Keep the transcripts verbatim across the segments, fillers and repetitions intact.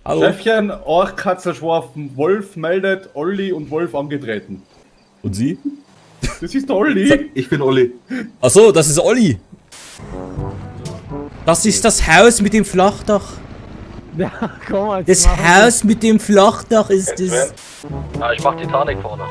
Hallo. Chefchen, Ork hat zerschworfen, Wolf meldet, Olli und Wolf angetreten. Und Sie? Das ist der Olli. Ich bin Olli. Achso, das ist Olli. Das ist das Haus mit dem Flachdach. Ja, komm mal. Das Haus mit dem Flachdach ist das. Ja, ich mach Titanic vorne.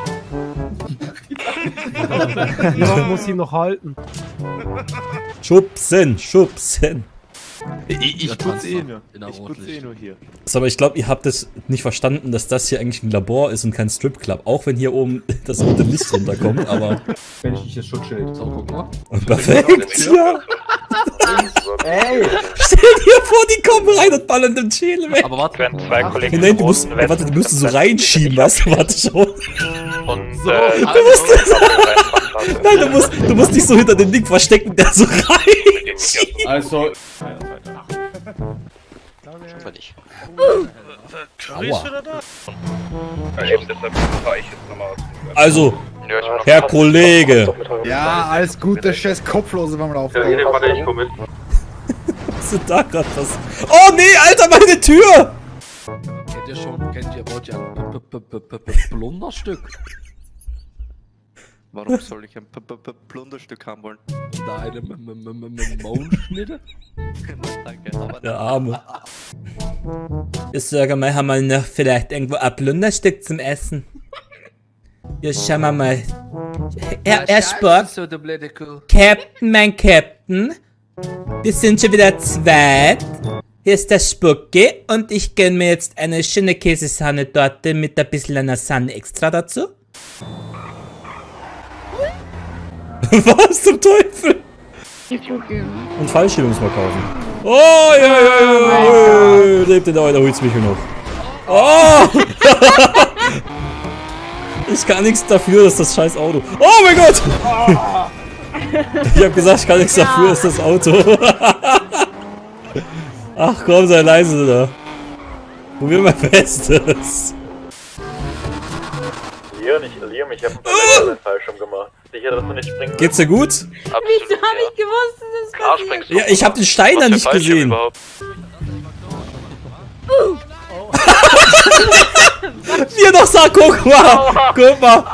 Ja, muss ihn noch halten. Schubsen, schubsen. Ich, ich putze eh nur. Ich putze eh nur hier. So, aber ich glaube, ihr habt es nicht verstanden, dass das hier eigentlich ein Labor ist und kein Stripclub. Auch wenn hier oben das rote Licht runterkommt, aber... Wenn ich nicht das Schutzschild. So, guck mal. Perfekt, ja. Ey! Stell dir vor, die kommen rein und ballern den Schädel weg. Aber warte. Wenn zwei Kollegen Nein, du musst, äh, warte, du musst so reinschieben, weißt du, warte schon. und So, äh, du musst das, nein, du musst, du musst dich so hinter den Nick verstecken, der so reinschiebt. Also, Schon nicht. Curry ist wieder da. Eben deshalb fahre ich jetzt nochmal aus. Also, Ja, ich mach Herr Kollege. Ja, alles gut, der scheiß Kopflose beim Laufen. Ja, hier, warte, ich komm mit. Was ist denn da gerade was? Oh nee, Alter, meine Tür! Kennt ihr schon, kennt ihr, wollt ihr ein Plunderstück? Warum soll ich ein Plunderstück haben wollen? Da eine Maulschnitte? Danke, aber Der Arme. Ich sage mal, haben wir noch vielleicht irgendwo ein Plunderstück zum Essen? Ja, schauen wir mal. Herr Ashburg, So, du blöde Kuh. Captain, mein Captain. Wir sind schon wieder zweit. Hier ist der Spucki und ich gönne mir jetzt eine schöne Käsesahne-Torte mit ein bisschen einer Sahne extra dazu. Was zum Teufel? Und Fallschirm müssen wir kaufen. Oh, ja, ja, ja, ja. Lebt in der Eule, holt's mich noch. Oh! Ich kann nichts dafür, dass das scheiß Auto. Oh mein Gott! Ich hab gesagt, ich kann nichts dafür, dass das Auto. Ach komm, sei leise da. Probier mein Bestes. Leon, ich, Leon, ich hab einen Fallschirm gemacht. Sicher, dass du nicht springen Geht's dir gut? Absolut, Wieso hab ich gewusst, dass das Klar passiert? springst du. Ja, ich hab den Stein da nicht gesehen. Überhaupt? Wie er doch sagt, guck mal! Guck mal!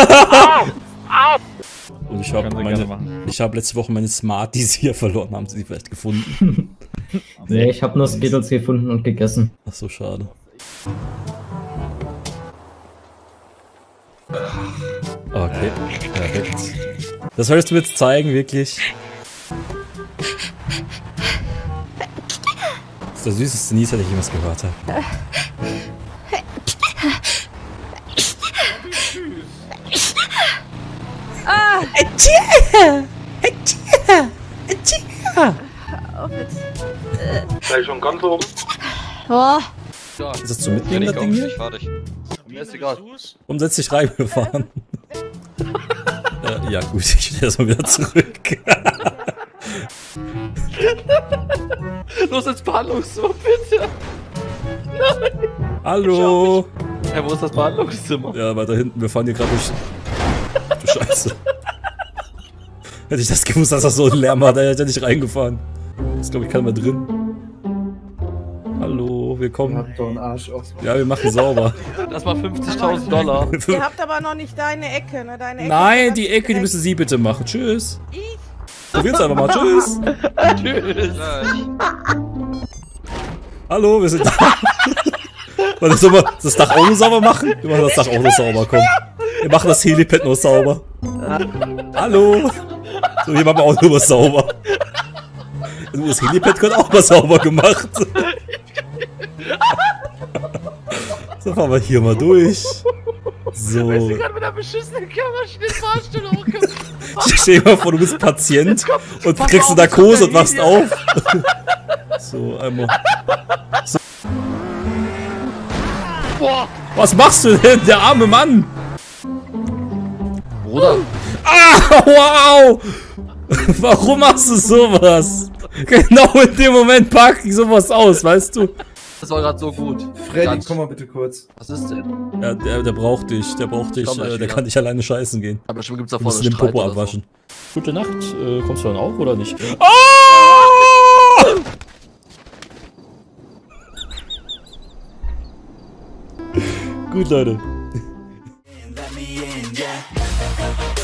Und ich habe meine, ich habe letzte Woche meine Smarties hier verloren. Haben Sie die vielleicht gefunden? Nee, ich habe nur Skittles gefunden und gegessen. Ach so, schade. Okay, perfekt. Das solltest du jetzt zeigen, wirklich. Das ist der süßeste Nieser, den ich jemals gehört habe. Ah! Atschia! Atschia! Atschia! Auf jetzt. Gleich schon ganz oben. Oh. Ist das zum Mitnehmen, das Ding hier? fertig. Mir ist egal. Und setz dich rein, wir fahren. äh, ja gut, ich stelle das mal wieder zurück. Los ins Behandlungszimmer, bitte! Nein! Hallo! Ja, wo ist das Behandlungszimmer? Ja, weiter hinten, wir fahren hier gerade durch... Du Scheiße. Hätte ich das gewusst, dass das so einen Lärm hat, hätte ich nicht reingefahren. Ist glaube ich keiner mehr drin. Hallo, willkommen. Habt doch einen Arsch aus. Ja, wir machen sauber. Das war fünfzigtausend Dollar. Ihr habt aber noch nicht deine Ecke, ne? Deine Ecke Nein, die Ecke, die müssen Sie bitte machen. Tschüss. Ich? Probier's einfach mal. Tschüss. Tschüss. Hallo, wir sind da. Warte, sollen wir das Dach auch noch sauber machen? Wir machen das Dach auch noch sauber, komm. Wir machen das Helipad noch sauber. Hallo. So, hier machen wir auch nur was sauber. Das Helipad wird auch mal sauber gemacht. So, fahren wir hier mal durch. So. Ich bin gerade mit einer beschissenen Kammerschnitt-Fahrstuhl hochgekommen. Stell dir mal vor, du bist Patient und kriegst eine Narkose und wachst auf. So, einmal. So. Boah. Was machst du denn, der arme Mann? Bruder. Ah, wow! Warum machst du sowas? Genau in dem Moment pack ich sowas aus, weißt du? Das war gerade so gut. Freddy, Ganz- komm mal bitte kurz. Was ist denn? Ja, der, der braucht dich, der braucht dich, komm gleich äh, der wieder. kann nicht alleine scheißen gehen. Aber bestimmt gibt's da Du vorne musst den Streit Popo oder so. abwaschen. Gute Nacht, äh, kommst du dann auch oder nicht? Ah! Gut, Leute. Let me in, yeah.